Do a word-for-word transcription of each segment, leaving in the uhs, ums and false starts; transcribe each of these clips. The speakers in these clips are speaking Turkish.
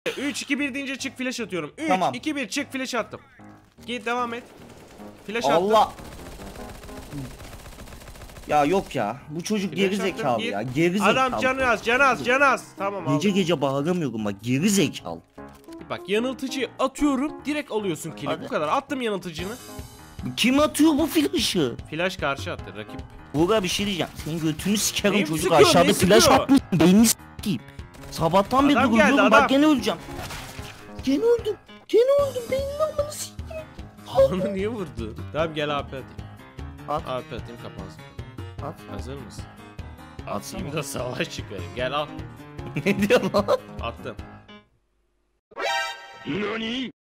üç iki bir deyince çık, flash atıyorum. üç Tamam. iki bir çık, flash attım. Git devam et. Flash attım. Allah. Ya yok ya. Bu çocuk Flash geri attım, zekalı gir. ya. Geri zekalı. Adam canı az, canı az, canı az. Tamam abi. Gece gece bağıramıyorum bak. Geri zekalı. Bak yanıltıcıyı atıyorum, direkt alıyorsun kill'i. Hadi. Bu kadar. Attım yanıltıcını. Kim atıyor bu flash'ı? Flash karşı attı rakip. Buğra bir şey diyeceğim. Senin götünü sikerim Neyim çocuk sıkıyor, aşağıda neyi flash sıkıyor? atmış. Beynini s**eyim. Sabahtan beri Adam geldi, duruyorum adam. bak gene öleceğim. Gene öldüm. Gene öldüm. Beynini amını s**eyim. Onu niye vurdu? Tamam gel A P atayım. At. A P atayım, kapansın. At. Hazır mısın? Atsana. Atayım da savaş çıkarayım. Gel al. Ne diyor lan? Attım. Nani?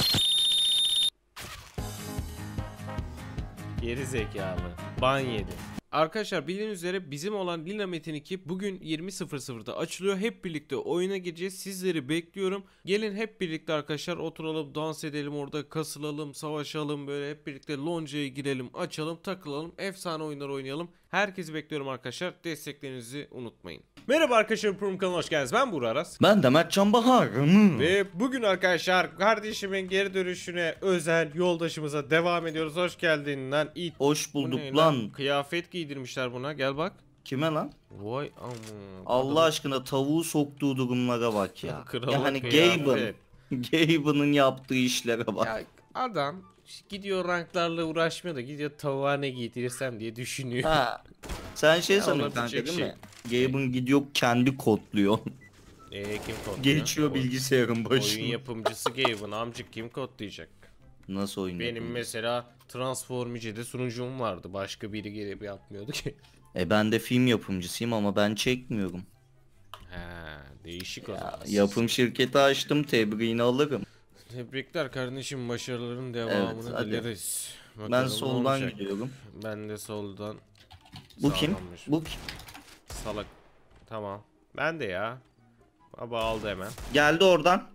Geri zekalı. Ban yedi. Arkadaşlar bildiğiniz üzere bizim olan Lina Metin iki bugün yirmi sıfır sıfırda açılıyor. Hep birlikte oyuna gireceğiz. Sizleri bekliyorum. Gelin hep birlikte arkadaşlar oturalım, dans edelim, orada kasılalım, savaşalım, böyle hep birlikte loncaya girelim, açalım, takılalım, efsane oyunlar oynayalım. Herkesi bekliyorum arkadaşlar. Desteklerinizi unutmayın. Merhaba arkadaşlar, Prum kanalına hoş geldiniz. Ben Buğra Aras. Ben de Mert Can Bahar. Hmm. Ve bugün arkadaşlar kardeşimin geri dönüşüne özel yoldaşımıza devam ediyoruz. Hoş geldin lan it. Hoş Bu bulduk ne lan. Kıyafet giydirmişler buna, gel bak. Kime lan? Vay aman. Allah aşkına tavuğu soktuğu durumlara bak ya. Krala Ya hani kıyafet. Gaben. Gaben'ın yaptığı işlere bak. Ya adam gidiyor ranklarla uğraşmıyor da gidiyor tavuğa ne giydirirsem diye düşünüyor. Ha. Sen şey Ya sanıyorsun kanka olabilecek değil şey. mi? Gaben gidiyor kendi kodluyor. Eee kim kodluyor? Geçiyor O- bilgisayarın Oyun başına. yapımcısı Gaben, amcık kim kodlayacak? Nasıl oyun Benim yapıyorsun? mesela Transformici'de sunucum vardı. Başka biri gelip yapmıyordu ki. E ben de film yapımcısıyım ama ben çekmiyorum. He, değişik o Ya, zaman. yapım şirketi açtım, tebriğini alırım. Tebrikler kardeşim, başarıların devamını Evet, hadi. dileriz. Ben Bakalım ne soldan olacak? gidiyorum. Ben de soldan. Bu kim? Sağlammış. Bu kim? Salak. Tamam. Ben de ya. Baba aldı hemen. Geldi oradan.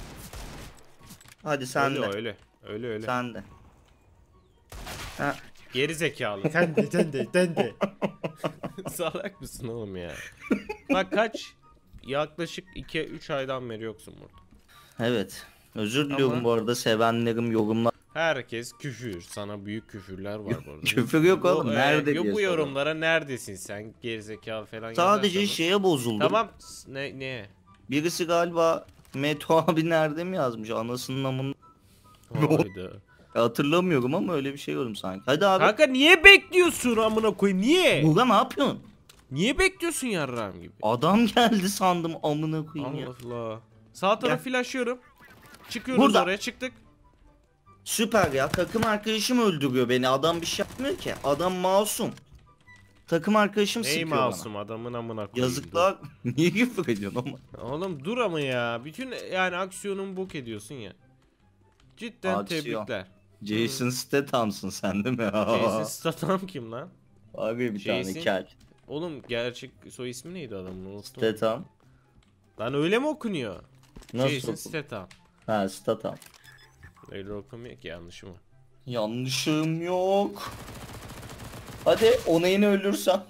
Hadi sen öyle de. öyle. Öyle öyle. Sen de. Ha. Geri zekalı. Sen de sen de sen de. Salak mısın oğlum ya? Bak kaç? Yaklaşık iki üç aydan beri yoksun burada. Evet. Özür diliyorum Ama- bu arada sevenlerim yorumlar. Herkes küfür. Sana büyük küfürler var burada. Küfür yok oğlum. Bu, e, Nerede yok diye bu soruyorum. yorumlara neredesin sen? Gerizekalı falan Sadece yazarsanız. şeye bozuldum. Tamam. Ne ne? Birisi galiba Meto abi nerede mi yazmış? Anasının amını Hayda. hatırlamıyorum ama öyle bir şey gördüm sanki. Hadi abi. Kanka niye bekliyorsun amına koyayım? Niye? Buğra ne yapıyorsun? Niye bekliyorsun yarrağım gibi? Adam geldi sandım amına koyayım ya. Allah Allah. Sağ tarafı flashlıyorum. Çıkıyoruz Burada. oraya, çıktık. Süper ya. Takım arkadaşım öldürüyor beni. Adam bir şey yapmıyor ki. Adam masum. Takım arkadaşım Ney sıkıyor masum adamın amına bana. koyayım. Yazıklar. Niye küfür ediyorsun ama? Dur. Oğlum dur ama ya. Bütün yani aksiyonun bok ediyorsun ya. Cidden Aksiyon. tebrikler. Jason Statham'sın sen değil mi? Jason Statham kim lan? Abi bir Jason- tane kel. Oğlum gerçek soy ismi neydi adamın? Unuttum. Statham. Lan öyle mi okunuyor? Nasıl Jason okun? Statham. Ha Statham. Öyle okumuyor ki, yanlış mı? Yanlışım yok. Hadi onayını ölürsem.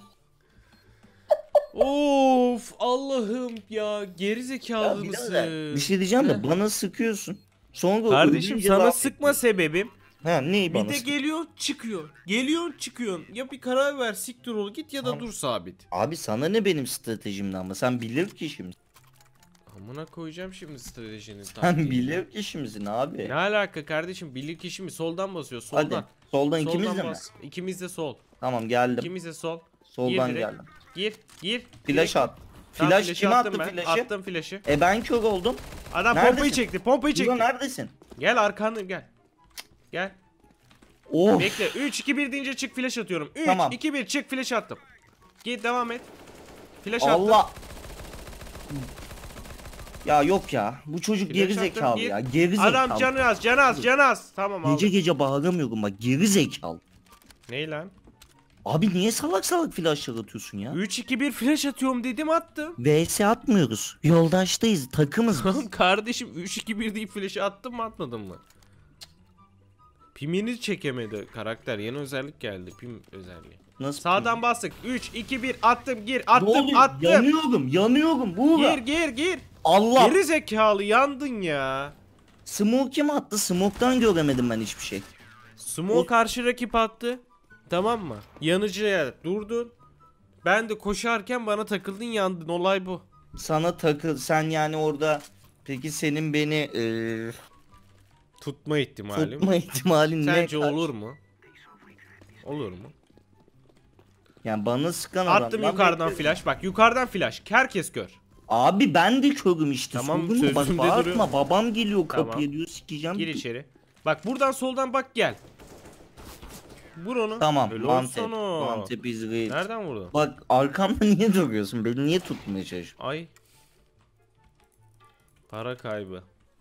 Of Allah'ım ya, gerizekalı Ya mısın? birader, bir şey diyeceğim de bana sıkıyorsun. Sonra Kardeşim ölünce sana daha- sıkma sebebim. Ha neyi Bir bana de sık- geliyor çıkıyor. Geliyor çıkıyorsun. Ya bir karar ver, siktir ol git ya da Tamam. dur sabit. Abi sana ne benim stratejimden ama sen bilir kişimsin. Amına koyacağım şimdi stratejini. Sen taktiğini. bilir kişimsin abi. Ne alaka kardeşim, bilir kişi mi? Soldan basıyor, soldan. Hadi soldan ikimiz Soldan de mi? bas. İkimiz de sol. Tamam geldim. İkimiz de sol. Soldan Gir direkt. geldim. Gir, gir. Flash Direkt- at. Tamam, Flash flash'ı kim attım attı ben. flash'ı? Attım flash'ı. E ben kör oldum. Adam Neredesin? pompayı çekti, pompayı Buğra çekti. neredesin? Gel arkandayım, gel. Gel. Of. Bekle. üç iki bir deyince çık, flash atıyorum. üç Tamam. iki bir çık, flash attım. Git devam et. Flash attım. Allah. Ya yok ya. Bu çocuk Flash geri attım, zekalı gir. ya. Geri zekalı. Adam canı az, canı az, canı az. Tamam Gece aldım. gece bağıramıyorum bak. Geri zekalı. Ney lan? Abi niye salak salak flashlar atıyorsun ya? üç iki bir flash atıyorum dedim, attım. V S atmıyoruz. Yoldaştayız. Takımız biz. Tamam kardeşim, üç iki bir deyip flash'ı attım mı atmadım mı? Pimini çekemedi karakter. Yeni özellik geldi. Pim özelliği. Nasıl? Sağdan bastık. üç, iki, bir attım gir Ne attım oluyor? attım. Yanıyorum yanıyorum Buğra. Gir gir gir. Allah. Geri zekalı yandın ya. Smoke kim attı? Smoke'tan göremedim ben hiçbir şey. Smoke O- karşı rakip attı. Tamam mı? Yanıcıya durdun. Ben de koşarken bana takıldın yandın. Olay bu. Sana takıl sen yani orada peki senin beni eee Tutma ihtimalim. tutma ihtimalin ne? Sence kaç? olur mu? Olur mu? Yani bana sıkan Attım adamdan yukarıdan bekliyorum. flash. Bak yukarıdan flash. Herkes kör. Abi ben de körüm işte. Tamam, Sordun mu? Bak sözümde bağırma. duruyor. Babam geliyor kapıya Tamam. diyor sikeceğim. Gir içeri. Bak buradan soldan bak gel. Vur onu. Tamam. Öyle Mantep. olsana. Mantep is real. Nereden vurdun? Bak arkamda niye duruyorsun? Beni niye tutmaya çalışıyorsun? Ay. Para kaybı.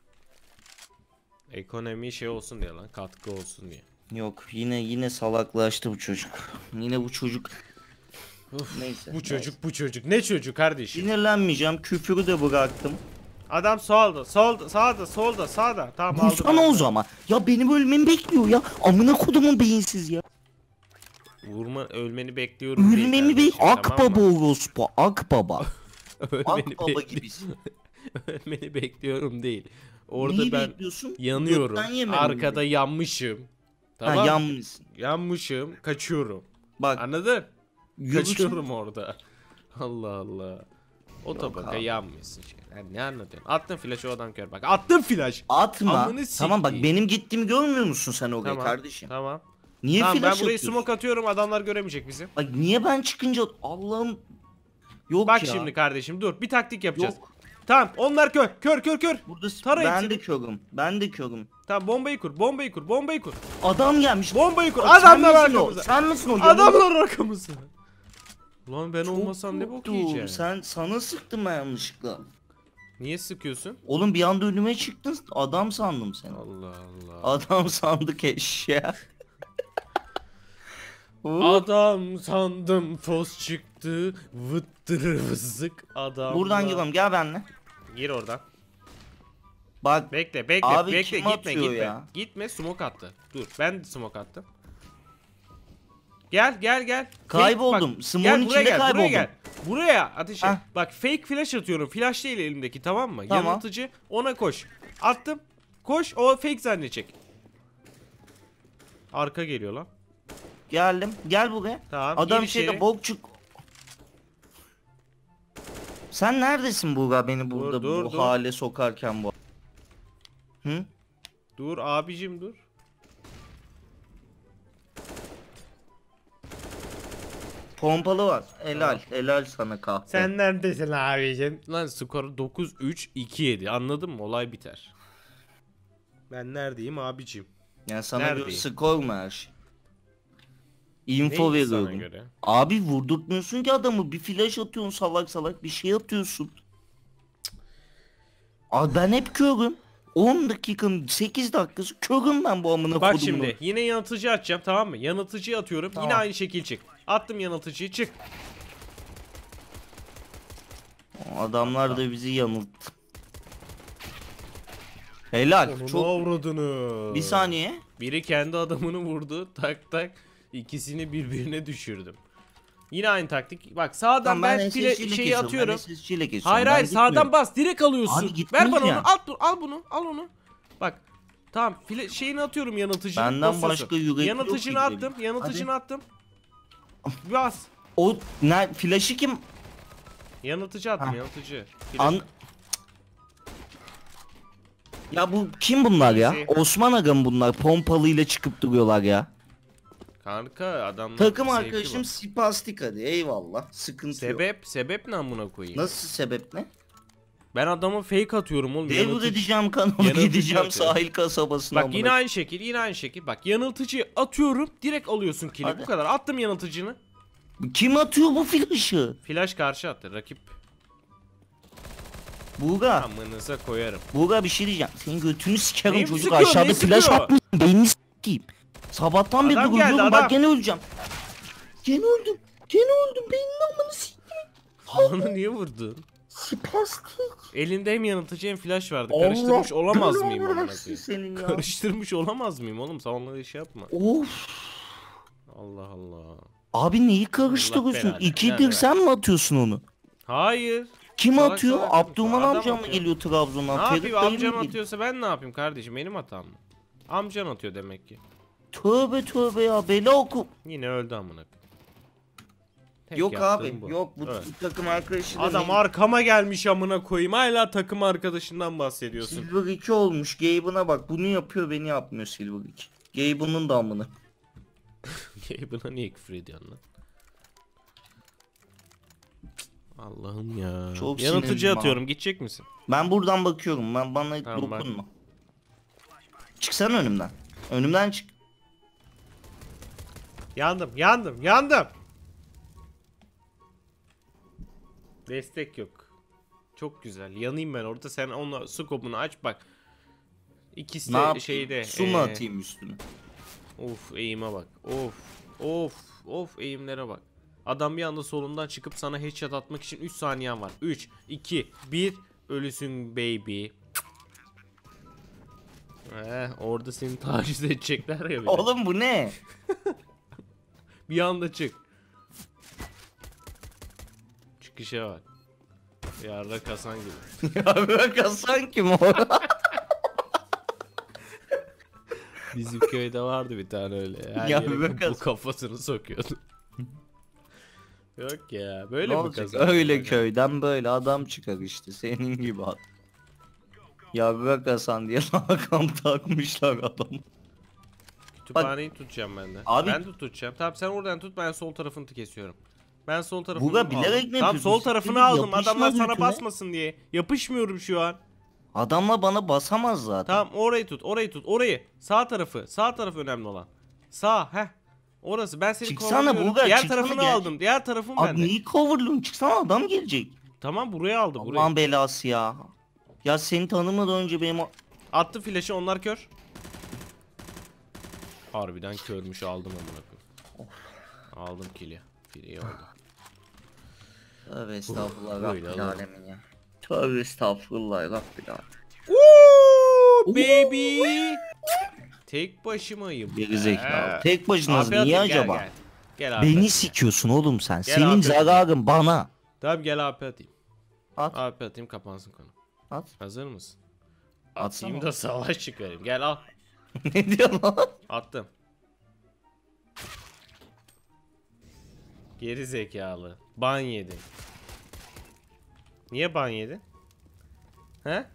Ekonomi şey olsun diye lan. Katkı olsun diye. Yok yine yine salaklaştı bu çocuk. Yine bu çocuk. Uf, Neyse. bu çocuk bu çocuk. Ne çocuk kardeşim? Sinirlenmeyeceğim. Küfürü de bıraktım. Adam solda, solda, sağda, solda, sağda. Tamam aldım. Vursana o zaman. Ya benim ölmemi bekliyor ya. Amına kodumun beyinsiz ya. Vurma, ölmeni bekliyorum. değil Ölmemi bek. kardeşim, Akbaba tamam mı? orospu. Akbaba. Ölmeni Akbaba bekliyorum. gibisin. Ölmeni bekliyorum değil. Orada Neyi ben bekliyorsun? yanıyorum. Gökten yemem Arkada mi? yanmışım. Tamam. Ha yanmışsın. Yanmışım, kaçıyorum. Bak Anladın? yürüsün. Kaçıyorum orada. Allah Allah. O tabaka abi. yanmışsın şey. Yani ne anlatıyorsun? Attın flash o adam kör bak. Attın flash. Atma. Amını Tamam bak sikeyim. benim gittiğimi görmüyor musun sen oraya Tamam. kardeşim? Tamam. Niye Tamam ben flash burayı atıyorsun? smoke atıyorum adamlar göremeyecek bizi. Bak niye ben çıkınca Allah'ım yok Bak ya. şimdi kardeşim dur bir taktik yapacağız. Yok. Tamam onlar kör kör kör kör. Burada s- Tara ben hepsini. de körüm. Ben de körüm. Tamam bombayı kur bombayı kur bombayı kur. Adam gelmiş. Bombayı kur. Aa, sen Adamlar misin o? arkamızda. Sen misin o? Adamlar arkamızda. Ulan ben Çok olmasam ne bok korktum. yiyeceğim. Sen sana sıktım ben yanlışlıkla. Niye sıkıyorsun? Oğlum bir anda önüme çıktın. Adam sandım seni. Allah Allah. Adam sandık eşya. Oo. Adam sandım fos çıktı. Vıttır vızık adam. Buradan gidelim gel benimle. Gir oradan. Bak Bekle bekle Abi bekle kim gitme atıyor gitme. ya? Gitme smoke attı. Dur ben de smoke attım. Gel gel gel. Fake- Kayboldum. bak, Smoke'un gel, buraya içinde gel, Buraya kayboldum. gel. Buraya ateş et. Heh. Bak fake flash atıyorum. Flash değil elimdeki tamam mı? Tamam. Yanıltıcı ona koş. Attım. Koş o fake zannedecek. Arka geliyor lan. geldim. Gel buraya. Tamam. Adam gir içeri. şeyde bok çık. Sen neredesin Buğra beni burada dur, bu dur. hale sokarken bu? Hı? Dur abicim dur. Pompalı var. Helal. Helal sana kahpe. Sen neredesin abicim? Lan skoru dokuz üç iki yedi. Anladın mı? Olay biter. Ben neredeyim abicim? Yani sana Neredeyim? göre skor mu her şey? Info Neydi sana veriyorum. göre? Abi vurdurtmuyorsun ki adamı. Bir flash atıyorsun salak salak bir şey atıyorsun. Cık. Abi ben hep körüm. on dakikanın sekiz dakikası körüm ben bu amına Bak kodumun. şimdi yine yanıltıcı atacağım tamam mı? Yanıltıcıyı atıyorum. Tamam. Yine aynı şekil çık. Attım yanıltıcıyı çık. Adamlar da bizi yanılttı. Helal. Onun Çok. avradını. Bir saniye. Biri kendi adamını vurdu. Tak tak. İkisini birbirine düşürdüm. Yine aynı taktik. Bak sağdan Tamam, ben, ben file S S C'yle şeyi kesiyorum, atıyorum. ben S S C'yle kesiyorum. Hayır Ben hayır sağdan gitmiyorum. bas direkt alıyorsun. Abi Ver gitmeyeceğim. bana onu al, dur, al bunu al onu. Bak tamam file şeyini atıyorum yanıltıcını. Benden basıyorsun. başka yürek yok Yanıltıcını ki attım benim. yanıltıcını attım. Bas. O ne flash'ı kim? Yanıltıcı attım Ha. yanıltıcı. An Ya bu kim bunlar ya? Neyse. Osman Aga mı bunlar? Pompalıyla çıkıp duruyorlar ya. Kanka adamlar Takım zevkli arkadaşım bak. spastik hadi eyvallah. Sıkıntı yok. Sebep sebep ne amına koyayım? Nasıl sebep ne? Ben adamı fake atıyorum oğlum. Devre yanıltıcı- edeceğim kanalı yanıltıcı gideceğim atıyor. sahil kasabasına. Bak amına yine aynı şekil yine aynı şekil. Bak yanıltıcıyı atıyorum direkt alıyorsun kili. Hadi. Bu kadar attım yanıltıcını. Kim atıyor bu flash'ı? Flash karşı attı rakip. Buğra. Amınıza koyarım. Buğra bir şey diyeceğim. Senin götünü sikerim Neyim çocuk sıkıyor, aşağıda ne flash sıkıyor? atmış. Beynini s**eyim. Sabahtan beri Adam duruyorum geldi, bak adam. gene öleceğim. Gene öldüm. Gene öldüm. Beynini amını s**eyim. Onu niye vurdun? Spastik. Elinde hem yanıltıcı hem flash vardı. Karıştırmış Allah olamaz belanı mıyım amına versin koyayım? senin ya. Karıştırmış olamaz mıyım oğlum? Sen onları iş yapma. Of. Allah Allah. Abi neyi karıştırıyorsun? belanı, İkidir yani sen mi atıyorsun onu? Hayır. Kim Salak atıyor? salak Abdurrahman adam amcam mı atıyor. geliyor Trabzon'dan? Ne Ferit yapayım, dayı mı amcan geliyor? atıyorsa ben ne yapayım kardeşim, benim hatam mı? Amcan atıyor demek ki. Tövbe tövbe ya, bela oku. Yine öldü amına koyayım. Tek Yok yaptığım abi bu. yok bu Evet. takım arkadaşı da Adam ne- arkama gelmiş amına koyayım, hala takım arkadaşından bahsediyorsun. Silver iki olmuş. Gabe'ına bak, bunu yapıyor beni yapmıyor Silver iki. Gabe'ının da amını. Buna niye küfür ediyorsun lan? Allah'ım ya. Çok Yanıltıcı sinirliyim atıyorum, gidecek misin? Ben buradan bakıyorum. Ben bana Tamam, bak. dokunma. Çıksana önümden. Önümden çık. Yandım, yandım, yandım. Destek yok. Çok güzel. Yanayım ben orada, sen onunla skopunu aç bak. İkisi Ne de yapayım? şeyde. Su mu ee, atayım üstüne? Of, eğime bak. Of. Of. Of, eğimlere bak. Adam bir anda solundan çıkıp sana headshot atmak için üç saniyen var. üç, iki, bir. Ölüsün baby. Eh, orada seni taciz edecekler ya bir de. Oğlum bu ne? Bir anda çık. Çıkışa bak. Yarda kasan gibi. Ya bırak Hasan kim o? Bizim köyde vardı bir tane öyle. Her Ya yere bırak bu Hasan. kafasını sokuyordu. Yok ya, böyle Ne mi olacak? kazandın? Öyle hocam? köyden böyle adam çıkar işte senin gibi adam. Ya bırak Hasan diye lakam takmışlar adam. Kütüphaneyi tutacağım ben de. Abi- Ben de tutacağım. Tamam, sen oradan tut, ben sol tarafını kesiyorum. Ben sol tarafını Buga, aldım. bilerek mi Tamam, yapıyorsun? sol Siktir tarafını git, aldım. yapışma Adamlar sana götüne. basmasın diye. Yapışmıyorum şu an. Adamla bana basamaz zaten. Tamam, orayı tut, orayı tut, orayı. Sağ tarafı, sağ taraf önemli olan. Sağ, heh. Orası. Ben seni Çıksana kovalıyorum. Buga, Diğer çıksana, tarafını gel. aldım. Diğer tarafım Abi bende. niye coverlıyorsun? Çıksana adam gelecek. Tamam, buraya aldı, buraya. Allah'ın belası ya. Ya seni tanımadan önce benim... o- Attı flash'ı, onlar kör. Harbiden körmüş, aldım amına koyayım. Aldım kill'i. Kill'i oldu. Tövbe estağfurullah Böyle Rabbil alalım. alemin ya. Tövbe estağfurullah Rabbil alemin. Woo, baby. Tek başımayım. Gerizekalı. Ee, Tek başınasın Afiyet niye olsun, gel, acaba? Gel, gel abi. Beni sikiyorsun oğlum sen. Gel Senin abi. zararın bana. Tamam, gel A P atayım. At. A P atayım, kapansın konu. At. Hazır mısın? Atsana. Atayım da savaş çıkarayım. Gel al. Ne diyorsun lan? Attım. Geri zekalı. Ban yedin. Niye ban yedin? He?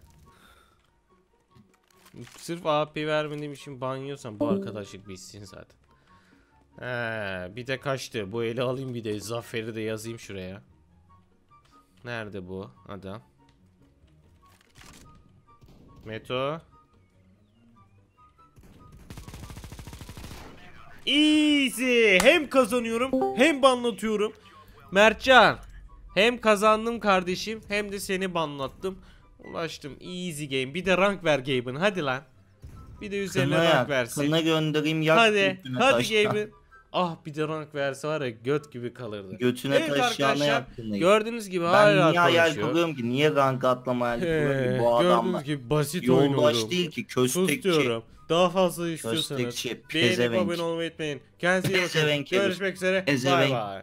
Sırf A P vermediğim için ban yiyorsan bu arkadaşlık bitsin zaten. He, bir de kaçtı. Bu eli alayım, bir de Zafer'i de yazayım şuraya. Nerede bu adam? Meto. Easy. Hem kazanıyorum hem banlatıyorum. Mertcan. Hem kazandım kardeşim hem de seni banlattım. Ulaştım. Easy game. Bir de rank ver Gabe'ın. Hadi lan. Bir de üzerine Kına rank yak. versin. Kına göndereyim yak. Hadi. götüne Hadi taşla. Gabe'ın. Ah, bir de rank verse var ya, göt gibi kalırdı. Götüne Evet taşıyana arkadaşlar, yak kınayı. gördüğünüz gibi Ben hala niye hayal konuşuyor. kuruyorum ki? Niye rank atlama hayal kuruyorum ki? Bu Gördüğünüz adamlar. gibi basit Yoldaş oynuyorum. değil ki, Sus köstekçi. diyorum. Daha fazla istiyorsanız Köstekçi, beğenip pezevenk. abone olmayı unutmayın. Kendinize iyi bakın. Pezevenk herif. Görüşmek üzere. Bay Pezevenk. bay.